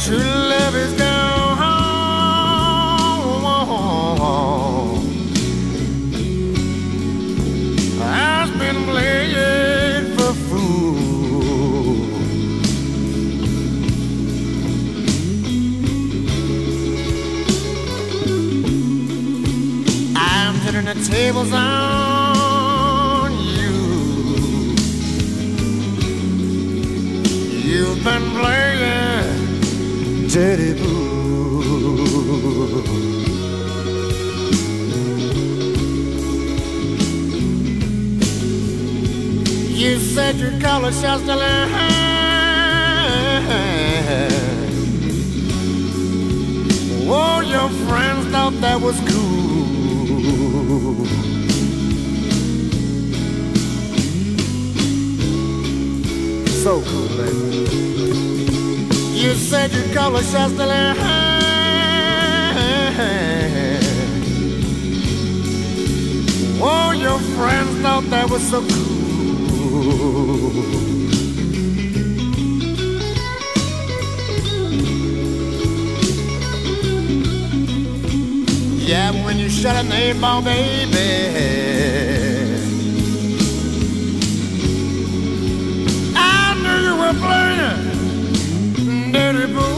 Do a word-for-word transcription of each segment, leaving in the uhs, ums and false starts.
true love is gone. I've been playing for fool. I'm turning the tables on you. You've been playing dirty boo. You said you'd call us just a oh, your friends thought that was cool. So cool, baby. You said you'd call us just a oh, your friends thought that was so cool. Yeah, but when you shut a name ball, baby, I knew you were playing dirty boo.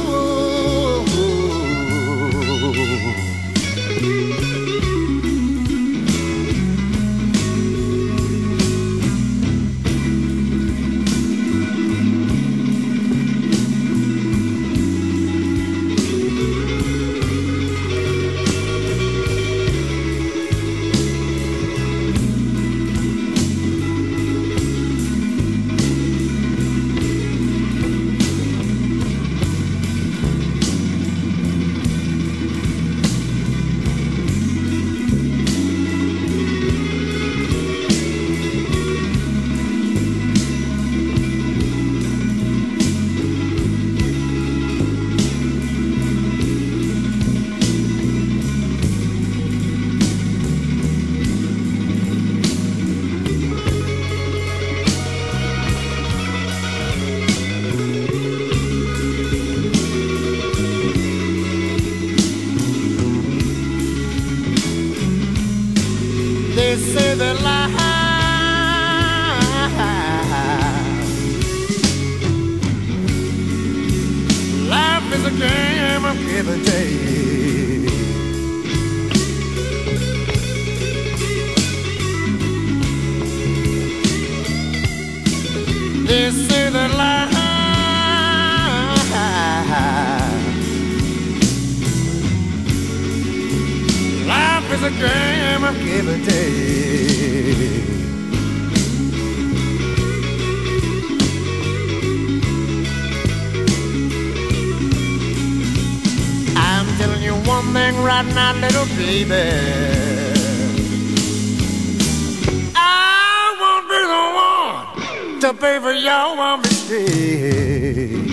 They say that life, life is a game of give and take. They say that life, life is a game of give and take. I'm telling you one thing right now, little baby, I won't be the one to pay for your mistake.